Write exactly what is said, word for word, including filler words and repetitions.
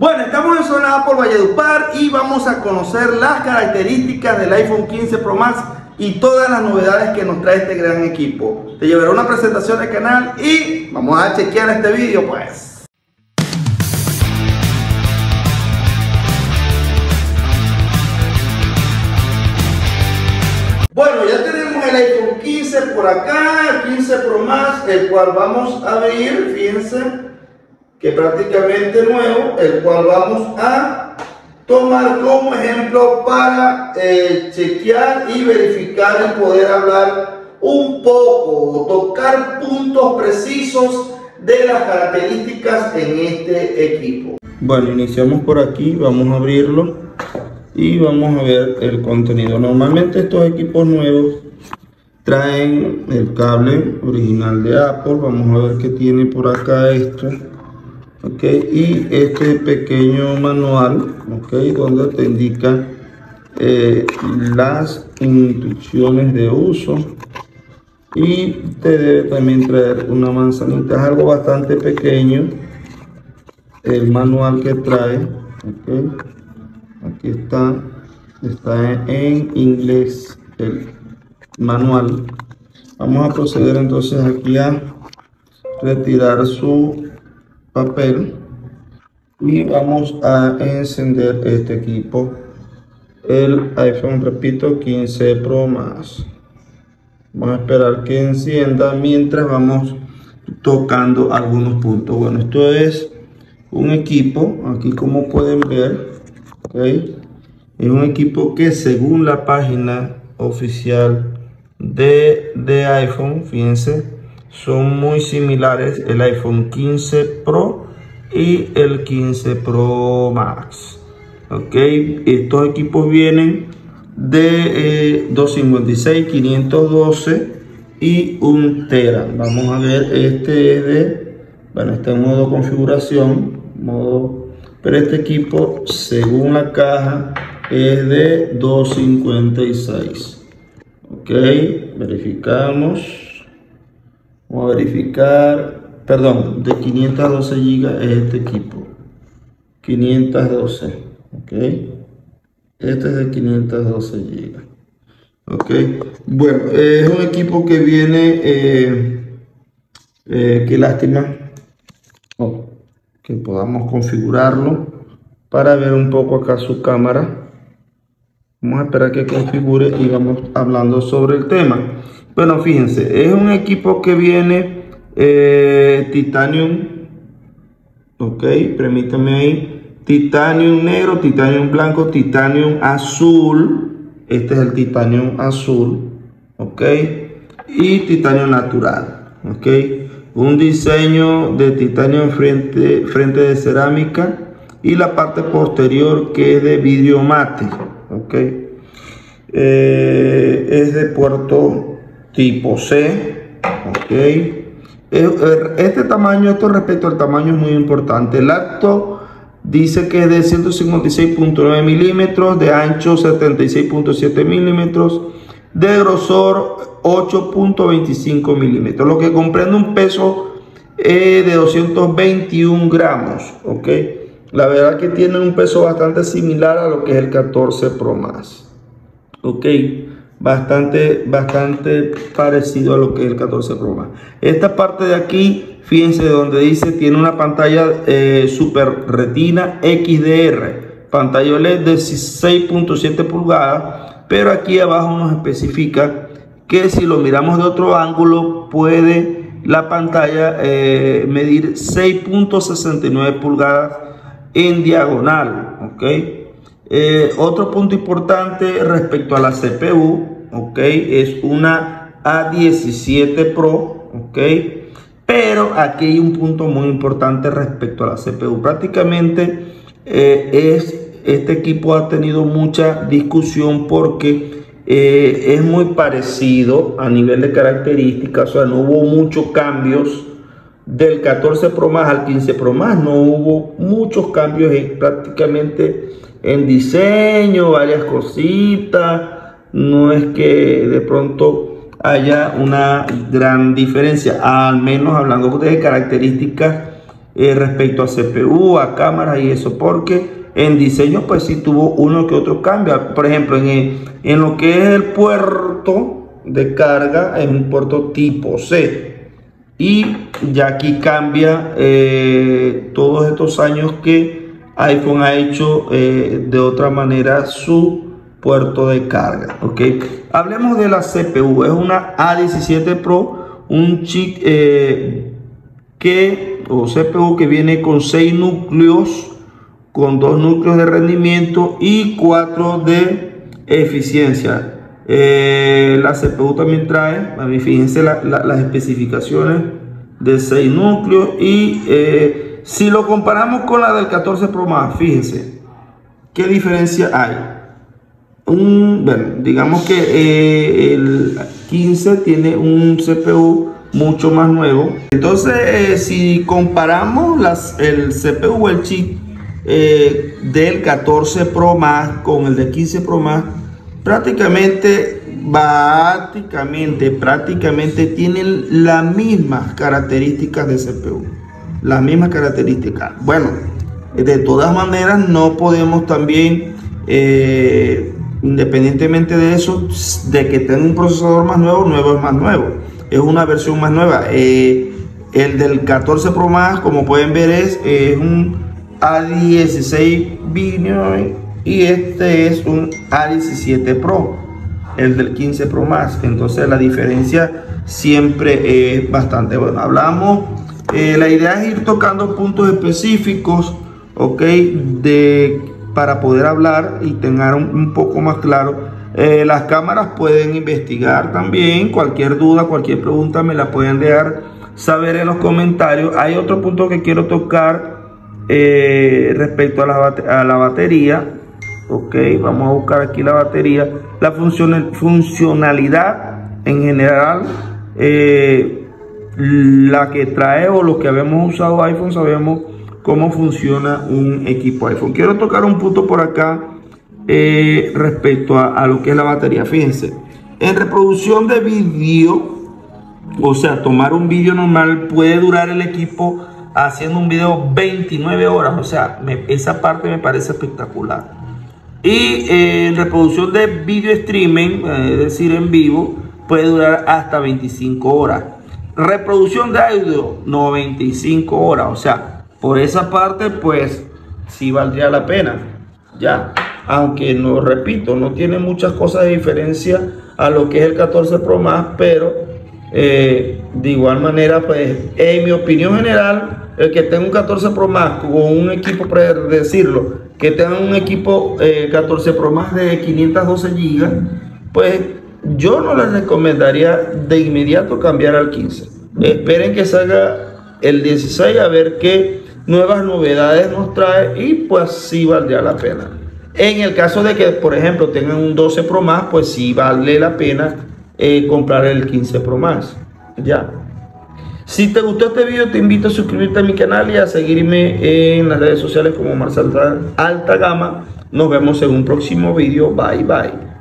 Bueno, estamos en zona Apple Valledupar y vamos a conocer las características del iPhone quince Pro Max y todas las novedades que nos trae este gran equipo. Te llevaré una presentación del canal y vamos a chequear este vídeo pues. Bueno, ya tenemos el iPhone quince por acá, el quince Pro Max, el cual vamos a abrir, fíjense que prácticamente nuevo, el cual vamos a tomar como ejemplo para eh, chequear y verificar y poder hablar un poco, tocar puntos precisos de las características en este equipo. Bueno, iniciamos por aquí, vamos a abrirlo y vamos a ver el contenido. Normalmente estos equipos nuevos traen el cable original de Apple. Vamos a ver qué tiene por acá esto. Ok, y este pequeño manual, ok, donde te indica eh, las instrucciones de uso, y te debe también traer una manzanita. Es algo bastante pequeño el manual que trae. Ok, aquí está, está en inglés el manual. Vamos a proceder entonces aquí a retirar su papel y vamos a encender este equipo, el iPhone, repito, quince Pro Max. Vamos a esperar que encienda mientras vamos tocando algunos puntos. Bueno, esto es un equipo, aquí como pueden ver, ¿okay? Es un equipo que según la página oficial de, de iPhone, fíjense, son muy similares el iPhone quince Pro y el quince Pro Max. Ok, estos equipos vienen de eh, doscientos cincuenta y seis, quinientos doce y un tera. Vamos a ver, este es de, bueno, está en modo configuración, modo, pero este equipo según la caja es de doscientos cincuenta y seis. Ok, verificamos. Vamos a verificar, perdón, de quinientos doce gigas es este equipo, quinientos doce, ok, este es de quinientos doce gigas, ok. Bueno, es un equipo que viene, eh, eh, qué lástima, oh, que podamos configurarlo para ver un poco acá su cámara. Vamos a esperar que configure y vamos hablando sobre el tema. Bueno, fíjense, es un equipo que viene eh, Titanium, ok, permítanme ahí, Titanium negro, Titanium blanco, Titanium azul, este es el Titanium azul, ok, y Titanium natural, ok, un diseño de Titanium frente, frente de cerámica y la parte posterior que es de vidrio mate, ok, eh, es de puerto tipo C, ok. Este tamaño, esto respecto al tamaño es muy importante. El alto dice que es de ciento cincuenta y seis punto nueve milímetros, de ancho setenta y seis punto siete milímetros, de grosor ocho punto veinticinco milímetros, lo que comprende un peso eh, de doscientos veintiún gramos, ok. La verdad que tiene un peso bastante similar a lo que es el catorce Pro Max, ok. Bastante, bastante parecido a lo que es el catorce Pro Max. Esta parte de aquí, fíjense donde dice, tiene una pantalla eh, Super Retina X D R, pantalla O L E D de seis punto siete pulgadas, pero aquí abajo nos especifica que si lo miramos de otro ángulo, puede la pantalla eh, medir seis punto sesenta y nueve pulgadas en diagonal, ok. Eh, otro punto importante respecto a la C P U, ok, es una A diecisiete Pro, ok, pero aquí hay un punto muy importante respecto a la C P U. Prácticamente eh, es, este equipo ha tenido mucha discusión porque eh, es muy parecido a nivel de características, o sea, no hubo muchos cambios del catorce Pro Max al quince Pro Max, no hubo muchos cambios en, prácticamente en diseño, varias cositas, no es que de pronto haya una gran diferencia, al menos hablando de características eh, respecto a C P U, a cámaras y eso, porque en diseño pues sí tuvo uno que otro cambio. Por ejemplo, en, el, en lo que es el puerto de carga, es un puerto tipo C, y ya aquí cambia eh, todos estos años que iPhone ha hecho eh, de otra manera su puerto de carga. Ok, hablemos de la C P U. Es una A diecisiete Pro, un chip eh, que o C P U que viene con seis núcleos, con dos núcleos de rendimiento y cuatro de eficiencia. Eh, la C P U también trae, a mí fíjense la, la, las especificaciones de seis núcleos, y eh, si lo comparamos con la del catorce Pro Max, fíjense qué diferencia hay. Un, bueno, digamos que eh, el quince tiene un C P U mucho más nuevo. Entonces eh, si comparamos las, el C P U, el chip eh, del catorce Pro Max con el de quince Pro Max, prácticamente prácticamente prácticamente tienen las mismas características de C P U, las mismas características. Bueno, de todas maneras no podemos también eh, independientemente de eso, de que tenga un procesador más nuevo, nuevo es más nuevo, es una versión más nueva. Eh, el del catorce Pro Max, como pueden ver, es, es un A dieciséis Bionic, y este es un A diecisiete Pro, el del quince Pro Max. Entonces la diferencia siempre es bastante buena. Hablamos, eh, la idea es ir tocando puntos específicos, ok, de para poder hablar y tener un, un poco más claro. Eh, las cámaras pueden investigar también. Cualquier duda, cualquier pregunta me la pueden dejar saber en los comentarios. Hay otro punto que quiero tocar eh, respecto a la, a la batería. Ok, vamos a buscar aquí la batería. La función, funcionalidad en general, eh, la que trae o los que habíamos usado iPhone sabemos cómo funciona un equipo iPhone. Quiero tocar un punto por acá eh, respecto a, a lo que es la batería. Fíjense, en reproducción de vídeo, o sea, tomar un vídeo normal, puede durar el equipo haciendo un video veintinueve horas. O sea, me, esa parte me parece espectacular. Y eh, en reproducción de vídeo streaming, eh, es decir, en vivo, puede durar hasta veinticinco horas. Reproducción de audio, noventa y cinco horas. O sea, por esa parte, pues, sí valdría la pena. Ya, aunque no, repito, no tiene muchas cosas de diferencia a lo que es el catorce Pro Max, pero eh, de igual manera, pues, en mi opinión general, el que tenga un catorce Pro Max con un equipo, para decirlo, que tenga un equipo eh, catorce Pro Max de quinientos doce gigas, pues yo no les recomendaría de inmediato cambiar al quince. Esperen que salga el dieciséis a ver qué nuevas novedades nos trae, y pues sí valdría la pena. En el caso de que, por ejemplo, tengan un doce Pro Max, pues sí vale la pena eh, comprar el quince Pro Max. Ya. Si te gustó este video, te invito a suscribirte a mi canal y a seguirme en las redes sociales como Marcel Alta Gama. Nos vemos en un próximo video. Bye bye.